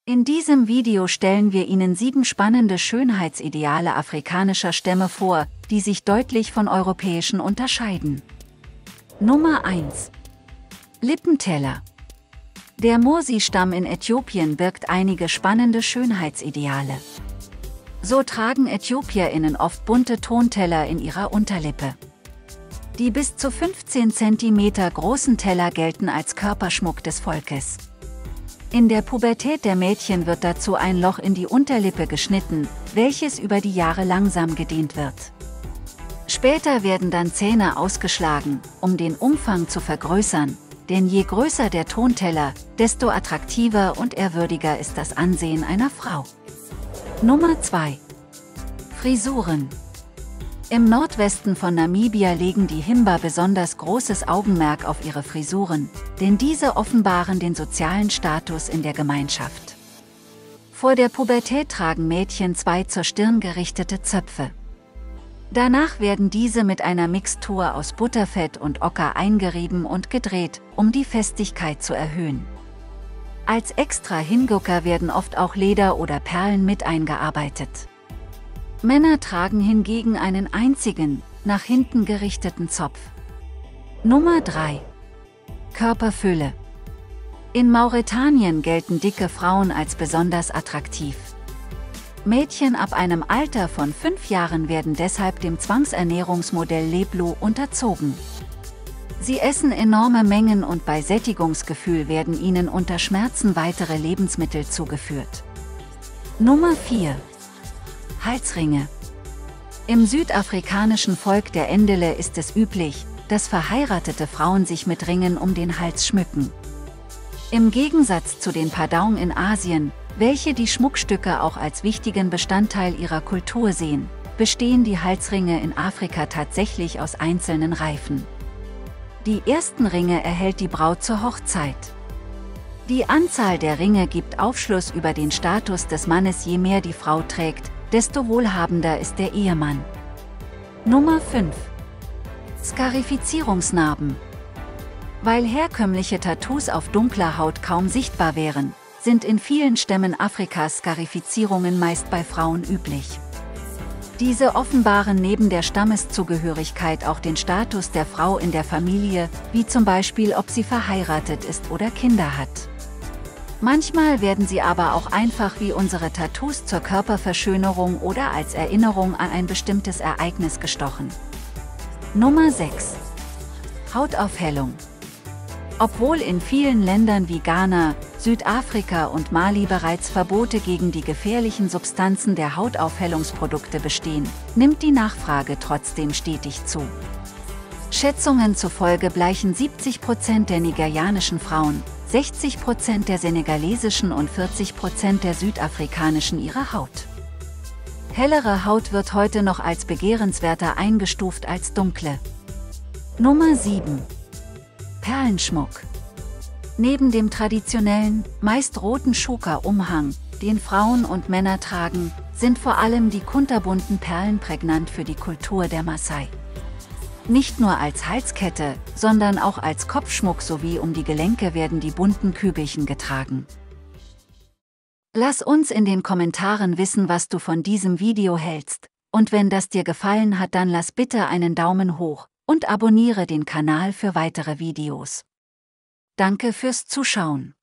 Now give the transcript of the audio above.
In diesem Video stellen wir Ihnen 7 spannende Schönheitsideale afrikanischer Stämme vor, die sich deutlich von europäischen unterscheiden. Nummer 1. Lippenteller. Der Mursi-Stamm in Äthiopien birgt einige spannende Schönheitsideale. So tragen ÄthiopierInnen oft bunte Tonteller in ihrer Unterlippe. Die bis zu 15 cm großen Teller gelten als Körperschmuck des Volkes. In der Pubertät der Mädchen wird dazu ein Loch in die Unterlippe geschnitten, welches über die Jahre langsam gedehnt wird. Später werden dann Zähne ausgeschlagen, um den Umfang zu vergrößern, denn je größer der Tonteller, desto attraktiver und ehrwürdiger ist das Ansehen einer Frau. Nummer 2. Frisuren. Im Nordwesten von Namibia legen die Himba besonders großes Augenmerk auf ihre Frisuren, denn diese offenbaren den sozialen Status in der Gemeinschaft. Vor der Pubertät tragen Mädchen 2 zur Stirn gerichtete Zöpfe. Danach werden diese mit einer Mixtur aus Butterfett und Ocker eingerieben und gedreht, um die Festigkeit zu erhöhen. Als extra Hingucker werden oft auch Leder oder Perlen mit eingearbeitet. Männer tragen hingegen einen einzigen, nach hinten gerichteten Zopf. Nummer 3. Körperfülle. In Mauretanien gelten dicke Frauen als besonders attraktiv. Mädchen ab einem Alter von 5 Jahren werden deshalb dem Zwangsernährungsmodell Leblo unterzogen. Sie essen enorme Mengen und bei Sättigungsgefühl werden ihnen unter Schmerzen weitere Lebensmittel zugeführt. Nummer 4. Halsringe. Im südafrikanischen Volk der Endele ist es üblich, dass verheiratete Frauen sich mit Ringen um den Hals schmücken. Im Gegensatz zu den Padaung in Asien, welche die Schmuckstücke auch als wichtigen Bestandteil ihrer Kultur sehen, bestehen die Halsringe in Afrika tatsächlich aus einzelnen Reifen. Die ersten Ringe erhält die Braut zur Hochzeit. Die Anzahl der Ringe gibt Aufschluss über den Status des Mannes. Je mehr die Frau trägt, desto wohlhabender ist der Ehemann. Nummer 5. Skarifizierungsnarben. Weil herkömmliche Tattoos auf dunkler Haut kaum sichtbar wären, sind in vielen Stämmen Afrikas Skarifizierungen meist bei Frauen üblich. Diese offenbaren neben der Stammeszugehörigkeit auch den Status der Frau in der Familie, wie zum Beispiel ob sie verheiratet ist oder Kinder hat. Manchmal werden sie aber auch einfach wie unsere Tattoos zur Körperverschönerung oder als Erinnerung an ein bestimmtes Ereignis gestochen. Nummer 6. Hautaufhellung. Obwohl in vielen Ländern wie Ghana, Südafrika und Mali bereits Verbote gegen die gefährlichen Substanzen der Hautaufhellungsprodukte bestehen, nimmt die Nachfrage trotzdem stetig zu. Schätzungen zufolge bleichen 70% der nigerianischen Frauen, 60% der senegalesischen und 40% der südafrikanischen ihre Haut. Hellere Haut wird heute noch als begehrenswerter eingestuft als dunkle. Nummer 7. Perlenschmuck. Neben dem traditionellen, meist roten Shuka-Umhang, den Frauen und Männer tragen, sind vor allem die kunterbunten Perlen prägnant für die Kultur der Maasai. Nicht nur als Halskette, sondern auch als Kopfschmuck sowie um die Gelenke werden die bunten Kügelchen getragen. Lass uns in den Kommentaren wissen, was du von diesem Video hältst, und wenn das dir gefallen hat, dann lass bitte einen Daumen hoch und abonniere den Kanal für weitere Videos. Danke fürs Zuschauen.